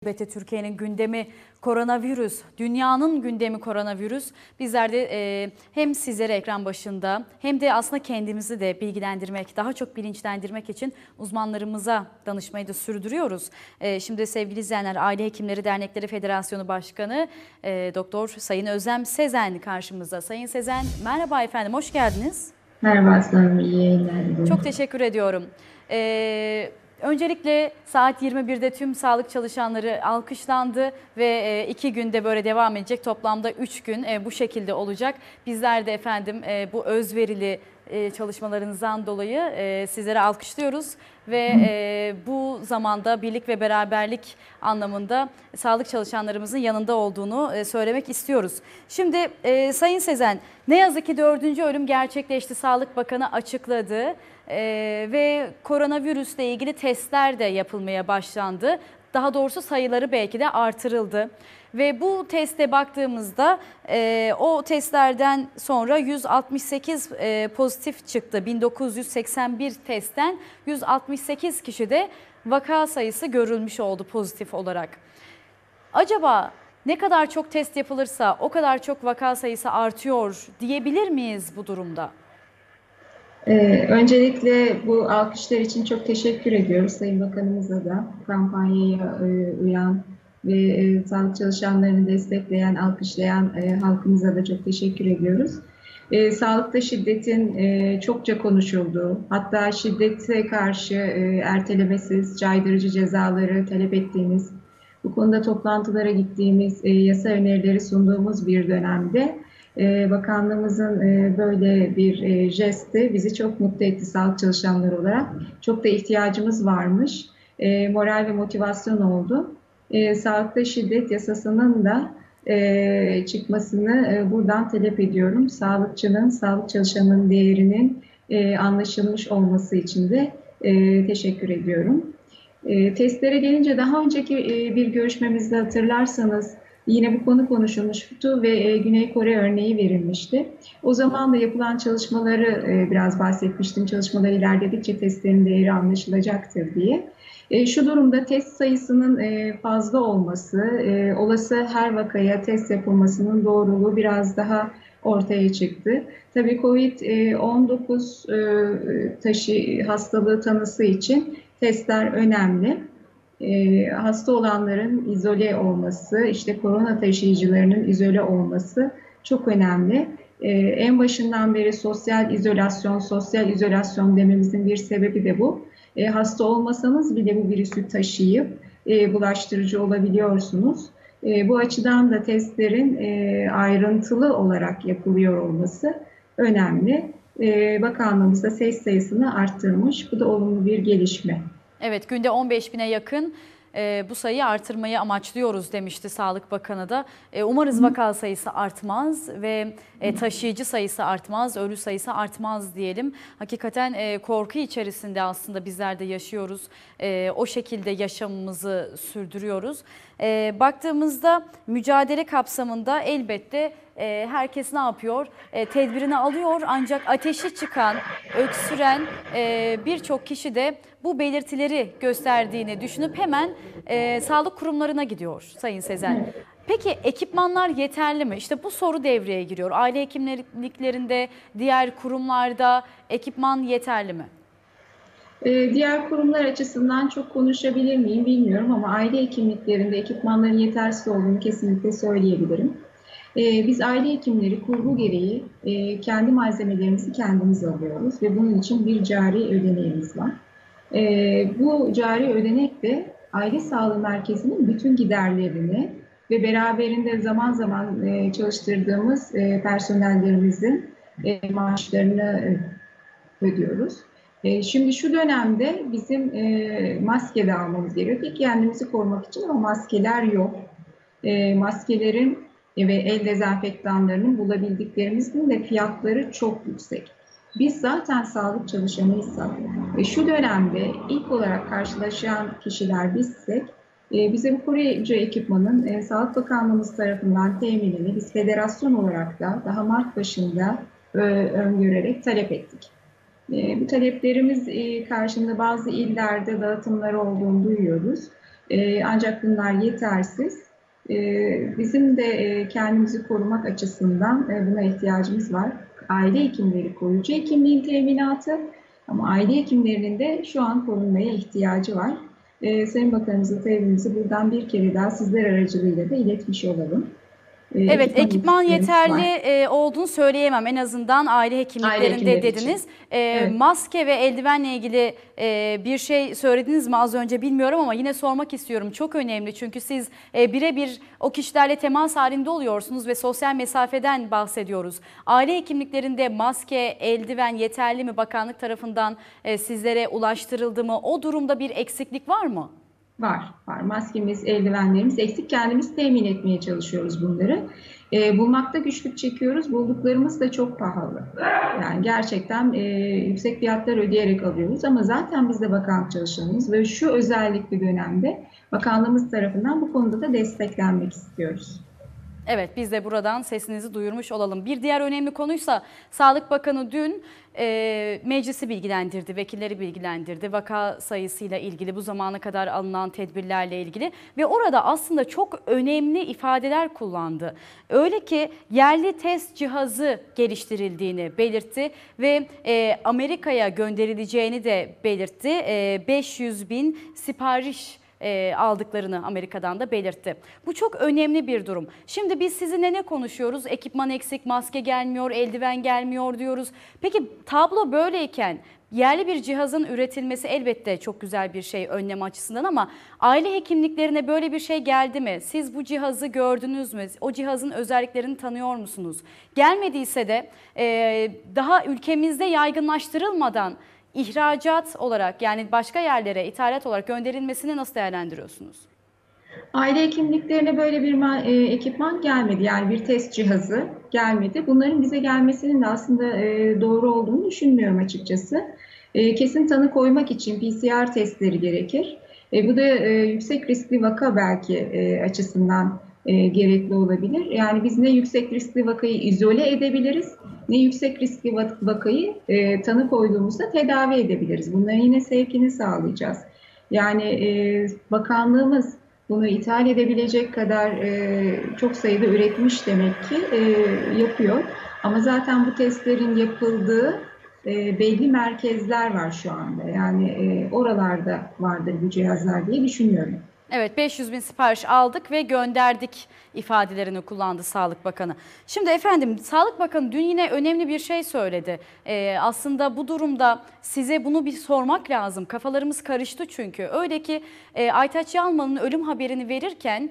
Elbette Türkiye'nin gündemi koronavirüs, dünyanın gündemi koronavirüs. Bizler de hem sizleri ekran başında hem de aslında kendimizi de bilgilendirmek, daha çok bilinçlendirmek için uzmanlarımıza danışmayı da sürdürüyoruz. Şimdi sevgili izleyenler, Aile Hekimleri Dernekleri Federasyonu Başkanı Doktor Sayın Özlem Sezen karşımızda. Sayın Sezen, merhaba efendim, hoş geldiniz. Merhaba Aslanım, iyi yayınlar. Çok teşekkür ediyorum. Öncelikle saat 21'de tüm sağlık çalışanları alkışlandı ve 2 günde böyle devam edecek. Toplamda 3 gün bu şekilde olacak. Bizler de efendim bu özverili çalışmalarınızdan dolayı sizlere alkışlıyoruz ve bu zamanda birlik ve beraberlik anlamında sağlık çalışanlarımızın yanında olduğunu söylemek istiyoruz. Şimdi Sayın Sezen, ne yazık ki 4. ölüm gerçekleşti. Sağlık Bakanı açıkladı ve koronavirüsle ilgili testler de yapılmaya başlandı. Daha doğrusu sayıları belki de artırıldı. Ve bu teste baktığımızda o testlerden sonra 168 pozitif çıktı. 1981 testten 168 kişide vaka sayısı görülmüş oldu pozitif olarak. Acaba ne kadar çok test yapılırsa o kadar çok vaka sayısı artıyor diyebilir miyiz bu durumda? Öncelikle bu alkışlar için çok teşekkür ediyoruz Sayın Bakanımıza da kampanyaya uyan ve sağlık çalışanlarını destekleyen, alkışlayan halkımıza da çok teşekkür ediyoruz. Sağlıkta şiddetin çokça konuşulduğu, hatta şiddete karşı ertelemesiz, caydırıcı cezaları talep ettiğimiz, bu konuda toplantılara gittiğimiz, yasa önerileri sunduğumuz bir dönemde bakanlığımızın böyle bir jesti bizi çok mutlu etti sağlık çalışanları olarak. Çok da ihtiyacımız varmış. Moral ve motivasyon oldu. Sağlıkta şiddet yasasının da çıkmasını buradan talep ediyorum. Sağlıkçının, sağlık çalışanının değerinin anlaşılmış olması için de teşekkür ediyorum. Testlere gelince daha önceki bir görüşmemizde hatırlarsanız yine bu konu konuşulmuştu ve Güney Kore örneği verilmişti. O zaman da yapılan çalışmaları biraz bahsetmiştim. Çalışmalar ilerledikçe testlerin değeri anlaşılacaktır diye. Şu durumda test sayısının fazla olması, olası her vakaya test yapılmasının doğruluğu biraz daha ortaya çıktı. Tabii COVID-19 hastalığı tanısı için testler önemli. Hasta olanların izole olması, işte korona taşıyıcılarının izole olması çok önemli. En başından beri sosyal izolasyon dememizin bir sebebi de bu. Hasta olmasanız bile bu virüsü taşıyıp bulaştırıcı olabiliyorsunuz. Bu açıdan da testlerin ayrıntılı olarak yapılıyor olması önemli. Bakanlığımız da test sayısını arttırmış. Bu da olumlu bir gelişme. Evet, günde 15.000'e yakın bu sayıyı artırmayı amaçlıyoruz demişti Sağlık Bakanı da. Umarız vaka sayısı artmaz ve taşıyıcı sayısı artmaz, ölü sayısı artmaz diyelim. Hakikaten korku içerisinde aslında bizler de yaşıyoruz. O şekilde yaşamımızı sürdürüyoruz. Baktığımızda mücadele kapsamında elbette herkes ne yapıyor? Tedbirini alıyor, ancak ateşi çıkan, öksüren birçok kişi de bu belirtileri gösterdiğini düşünüp hemen sağlık kurumlarına gidiyor Sayın Sezen. Peki ekipmanlar yeterli mi? İşte bu soru devreye giriyor. Aile hekimliklerinde, diğer kurumlarda ekipman yeterli mi? Diğer kurumlar açısından çok konuşabilir miyim bilmiyorum ama aile hekimliklerinde ekipmanların yetersiz olduğunu kesinlikle söyleyebilirim. Biz aile hekimleri kurgu gereği kendi malzemelerimizi kendimiz alıyoruz ve bunun için bir cari ödeneğimiz var. Bu cari ödenek de aile sağlığı merkezinin bütün giderlerini ve beraberinde zaman zaman çalıştırdığımız personellerimizin maaşlarını ödüyoruz. Şimdi şu dönemde bizim maske de almamız gerekiyor ki kendimizi korumak için, ama maskeler yok. Maskelerin ve el dezenfektanlarının bulabildiklerimizin de fiyatları çok yüksek. Biz zaten sağlık çalışanıysak ve şu dönemde ilk olarak karşılaşan kişiler bizsek, bize bu koruyucu ekipmanın Sağlık Bakanlığımız tarafından teminini biz federasyon olarak da daha Mart başında öngörerek talep ettik. Bu taleplerimiz karşında bazı illerde dağıtımları olduğunu duyuyoruz. Ancak bunlar yetersiz. Bizim de kendimizi korumak açısından buna ihtiyacımız var. Aile hekimleri koruyucu hekimliğin teminatı ama aile hekimlerinin de şu an korunmaya ihtiyacı var. Sayın Bakanımızın talebimizi buradan bir kere daha sizler aracılığıyla da iletmiş olalım. Evet, ekipman Eksiklerimiz yeterli var. olduğunu söyleyemem. En azından aile Aile hekimliklerinde hekimleri için. dediniz. Evet. Maske ve eldivenle ilgili bir şey söylediniz mi az önce bilmiyorum ama yine sormak istiyorum. Çok önemli çünkü siz birebir o kişilerle temas halinde oluyorsunuz ve sosyal mesafeden bahsediyoruz. Aile hekimliklerinde maske, eldiven yeterli mi? Bakanlık tarafından sizlere ulaştırıldı mı? O durumda bir eksiklik var mı? Var. Maskemiz, eldivenlerimiz eksik. Kendimiz temin etmeye çalışıyoruz bunları. Bulmakta güçlük çekiyoruz. Bulduklarımız da çok pahalı. Yani gerçekten yüksek fiyatlar ödeyerek alıyoruz. Ama zaten biz de bakanlık çalışanıyız ve şu özellikli dönemde bakanlığımız tarafından bu konuda da desteklenmek istiyoruz. Evet, biz de buradan sesinizi duyurmuş olalım. Bir diğer önemli konuysa Sağlık Bakanı dün meclisi bilgilendirdi, vekilleri bilgilendirdi. Vaka sayısıyla ilgili, bu zamana kadar alınan tedbirlerle ilgili ve orada aslında çok önemli ifadeler kullandı. Öyle ki yerli test cihazı geliştirildiğini belirtti ve Amerika'ya gönderileceğini de belirtti. 500 bin sipariş aldıklarını Amerika'dan da belirtti. Bu çok önemli bir durum. Şimdi biz sizinle ne konuşuyoruz? Ekipman eksik, maske gelmiyor, eldiven gelmiyor diyoruz. Peki tablo böyleyken yerli bir cihazın üretilmesi elbette çok güzel bir şey önlem açısından ama aile hekimliklerine böyle bir şey geldi mi? Siz bu cihazı gördünüz mü? O cihazın özelliklerini tanıyor musunuz? Gelmediyse de daha ülkemizde yaygınlaştırılmadan İhracat olarak yani başka yerlere ithalat olarak gönderilmesini nasıl değerlendiriyorsunuz? Aile hekimliklerine böyle bir ekipman gelmedi. Yani bir test cihazı gelmedi. Bunların bize gelmesinin de aslında doğru olduğunu düşünmüyorum açıkçası. Kesin tanı koymak için PCR testleri gerekir. Bu da yüksek riskli vaka belki açısından gerekli olabilir. Yani biz ne yüksek riskli vakayı izole edebiliriz, ne yüksek riskli vakayı tanı koyduğumuzda tedavi edebiliriz. Bunların yine sevkini sağlayacağız. Yani bakanlığımız bunu ithal edebilecek kadar çok sayıda üretmiş demek ki yapıyor. Ama zaten bu testlerin yapıldığı belli merkezler var şu anda. Yani oralarda vardır bu cihazlar diye düşünüyorum. Evet, 500 bin sipariş aldık ve gönderdik ifadelerini kullandı Sağlık Bakanı. Şimdi efendim Sağlık Bakanı dün yine önemli bir şey söyledi. Aslında bu durumda size bunu bir sormak lazım. Kafalarımız karıştı çünkü. Öyle ki Aytaç Yalman'ın ölüm haberini verirken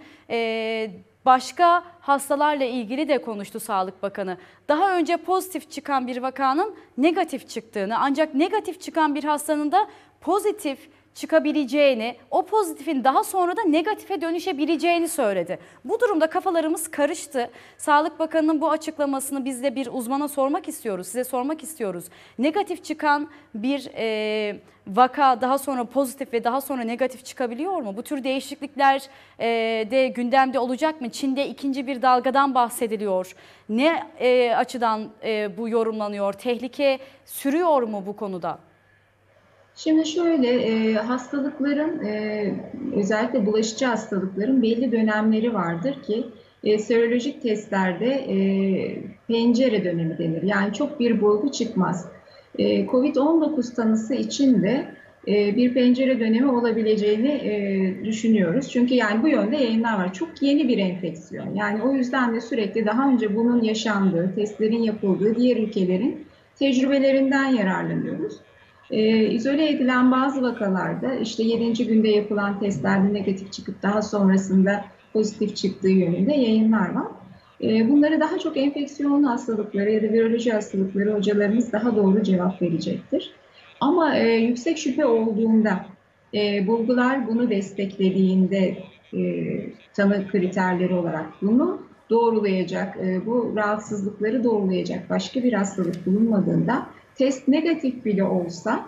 başka hastalarla ilgili de konuştu Sağlık Bakanı. Daha önce pozitif çıkan bir vakanın negatif çıktığını ancak negatif çıkan bir hastanın da pozitif çıkabileceğini, o pozitifin daha sonra da negatife dönüşebileceğini söyledi. Bu durumda kafalarımız karıştı. Sağlık Bakanı'nın bu açıklamasını biz de bir uzmana sormak istiyoruz, size sormak istiyoruz. Negatif çıkan bir vaka daha sonra pozitif ve daha sonra negatif çıkabiliyor mu? Bu tür değişiklikler de gündemde olacak mı? Çin'de ikinci bir dalgadan bahsediliyor. Ne açıdan bu yorumlanıyor? Tehlike sürüyor mu bu konuda? Şimdi şöyle hastalıkların özellikle bulaşıcı hastalıkların belli dönemleri vardır ki serolojik testlerde pencere dönemi denir. Yani çok bir bulgu çıkmaz. COVID-19 tanısı için de bir pencere dönemi olabileceğini düşünüyoruz. Çünkü yani bu yönde yayınlar var. Çok yeni bir enfeksiyon. Yani o yüzden de sürekli daha önce bunun yaşandığı, testlerin yapıldığı diğer ülkelerin tecrübelerinden yararlanıyoruz. İzole edilen bazı vakalarda işte 7. günde yapılan testlerde negatif çıkıp daha sonrasında pozitif çıktığı yönünde yayınlar var. Bunları daha çok enfeksiyonlu hastalıkları ya da viroloji hastalıkları hocalarımız daha doğru cevap verecektir. Ama yüksek şüphe olduğunda, bulgular bunu desteklediğinde tanı kriterleri olarak bunu doğrulayacak, bu rahatsızlıkları doğrulayacak başka bir hastalık bulunmadığında test negatif bile olsa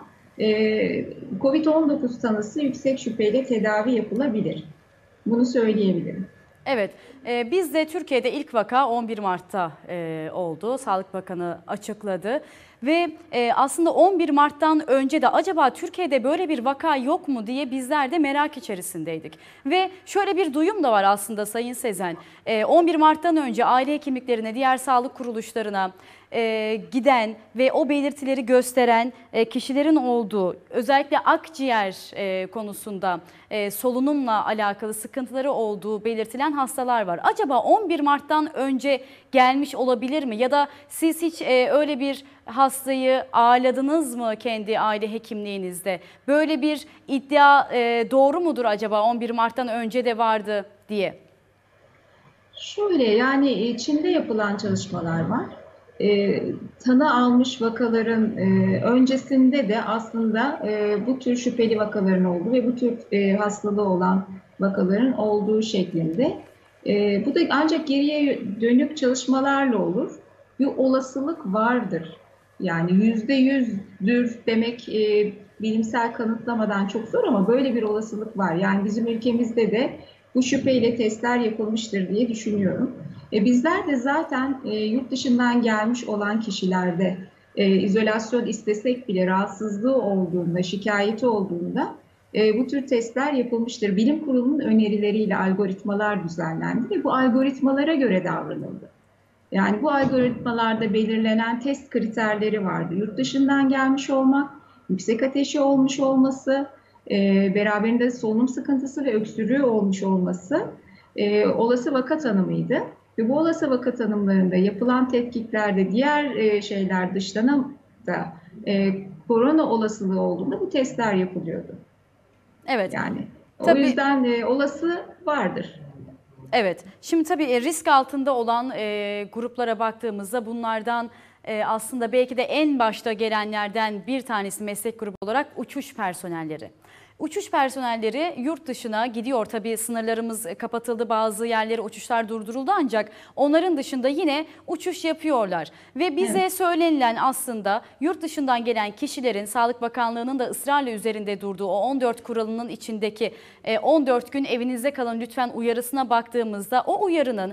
COVID-19 tanısı yüksek şüpheyle tedavi yapılabilir. Bunu söyleyebilirim. Evet, biz de Türkiye'de ilk vaka 11 Mart'ta oldu. Sağlık Bakanı açıkladı. Ve aslında 11 Mart'tan önce de acaba Türkiye'de böyle bir vaka yok mu diye bizler de merak içerisindeydik. Ve şöyle bir duyum da var aslında Sayın Sezen. 11 Mart'tan önce aile hekimliklerine, diğer sağlık kuruluşlarına giden ve o belirtileri gösteren kişilerin olduğu, özellikle akciğer konusunda solunumla alakalı sıkıntıları olduğu belirtilen hastalar var. Acaba 11 Mart'tan önce gelmiş olabilir mi? Ya da siz hiç öyle bir hastayı ağırladınız mı kendi aile hekimliğinizde? Böyle bir iddia doğru mudur acaba, 11 Mart'tan önce de vardı diye? Şöyle, yani Çin'de yapılan çalışmalar var. Tanı almış vakaların öncesinde de aslında bu tür şüpheli vakaların olduğu ve bu tür hastalığı olan vakaların olduğu şeklinde. Bu da ancak geriye dönük çalışmalarla olur. Bir olasılık vardır. Yani %100'dür demek bilimsel kanıtlamadan çok zor ama böyle bir olasılık var. Yani bizim ülkemizde de bu şüpheyle testler yapılmıştır diye düşünüyorum. Bizler de zaten yurt dışından gelmiş olan kişilerde izolasyon istesek bile rahatsızlığı olduğunda, şikayeti olduğunda bu tür testler yapılmıştır. Bilim Kurulu'nun önerileriyle algoritmalar düzenlendi ve bu algoritmalara göre davranıldı. Yani bu algoritmalarda belirlenen test kriterleri vardı. Yurt dışından gelmiş olmak, yüksek ateşi olmuş olması, beraberinde solunum sıkıntısı ve öksürüğü olmuş olması olası vaka tanımıydı. Ve bu olası vaka tanımlarında yapılan tetkiklerde diğer şeyler dışlanıp da korona olasılığı olduğunda bu testler yapılıyordu. Evet. Yani o Tabii. yüzden olası vardır. Evet, şimdi tabii risk altında olan gruplara baktığımızda bunlardan aslında belki de en başta gelenlerden bir tanesi meslek grubu olarak uçuş personelleri. Uçuş personelleri yurt dışına gidiyor. Tabii sınırlarımız kapatıldı, bazı yerlere uçuşlar durduruldu ancak onların dışında yine uçuş yapıyorlar. Ve bize Evet. söylenilen aslında yurt dışından gelen kişilerin Sağlık Bakanlığı'nın da ısrarla üzerinde durduğu o 14 kuralının içindeki 14 gün evinizde kalın lütfen uyarısına baktığımızda o uyarının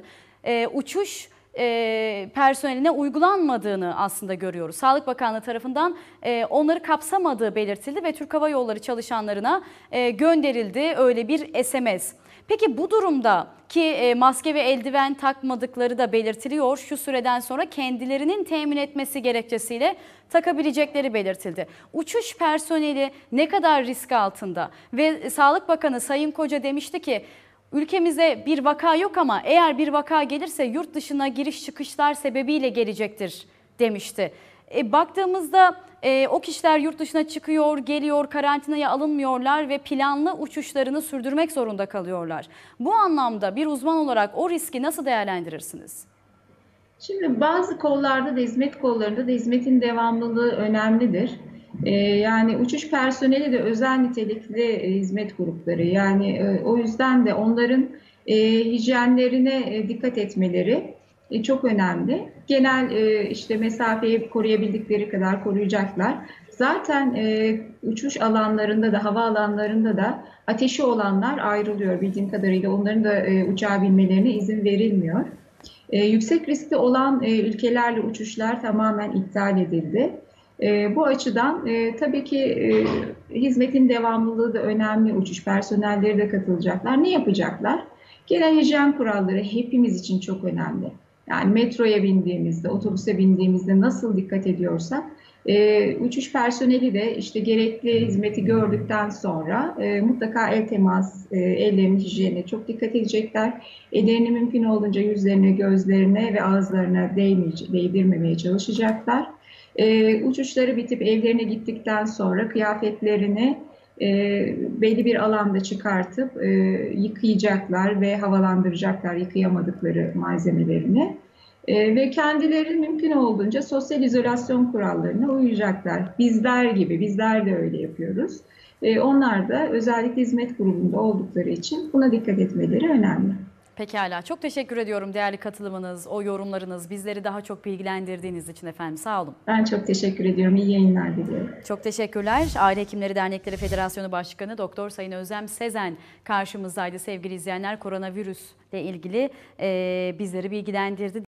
uçuş personeline uygulanmadığını aslında görüyoruz. Sağlık Bakanlığı tarafından onları kapsamadığı belirtildi ve Türk Hava Yolları çalışanlarına gönderildi öyle bir SMS. Peki bu durumda ki maske ve eldiven takmadıkları da belirtiliyor. Şu süreden sonra kendilerinin temin etmesi gerekçesiyle takabilecekleri belirtildi. Uçuş personeli ne kadar risk altında? Ve Sağlık Bakanı Sayın Koca demişti ki ülkemize bir vaka yok ama eğer bir vaka gelirse yurt dışına giriş çıkışlar sebebiyle gelecektir demişti. Baktığımızda o kişiler yurt dışına çıkıyor, geliyor, karantinaya alınmıyorlar ve planlı uçuşlarını sürdürmek zorunda kalıyorlar. Bu anlamda bir uzman olarak o riski nasıl değerlendirirsiniz? Şimdi bazı kollarda da hizmet kollarında da hizmetin devamlılığı önemlidir. Yani uçuş personeli de özel nitelikli hizmet grupları. Yani o yüzden de onların hijyenlerine dikkat etmeleri çok önemli. Genel işte mesafeyi koruyabildikleri kadar koruyacaklar. Zaten uçuş alanlarında da hava alanlarında da ateşi olanlar ayrılıyor bildiğim kadarıyla. Onların da uçağa binmelerine izin verilmiyor. Yüksek riskli olan ülkelerle uçuşlar tamamen iptal edildi. Bu açıdan tabii ki hizmetin devamlılığı da önemli. Uçuş personelleri de katılacaklar. Ne yapacaklar? Genel hijyen kuralları hepimiz için çok önemli. Yani metroya bindiğimizde, otobüse bindiğimizde nasıl dikkat ediyorsak, uçuş personeli de işte gerekli hizmeti gördükten sonra mutlaka el temas, ellerinin hijyenine çok dikkat edecekler. Ellerini mümkün olduğunca yüzlerine, gözlerine ve ağızlarına değdirmemeye çalışacaklar. Uçuşları bitip evlerine gittikten sonra kıyafetlerini belli bir alanda çıkartıp yıkayacaklar ve havalandıracaklar yıkayamadıkları malzemelerini. Ve kendileri mümkün olduğunca sosyal izolasyon kurallarına uyacaklar. Bizler gibi, bizler de öyle yapıyoruz. Onlar da özellikle hizmet grubunda oldukları için buna dikkat etmeleri önemli. Pekala, çok teşekkür ediyorum değerli katılımınız, o yorumlarınız, bizleri daha çok bilgilendirdiğiniz için efendim, sağ olun. Ben çok teşekkür ediyorum, iyi yayınlar diliyorum. Çok teşekkürler. Aile Hekimleri Dernekleri Federasyonu Başkanı Doktor Sayın Özlem Sezen karşımızdaydı sevgili izleyenler. Koronavirüsle ilgili bizleri bilgilendirdi.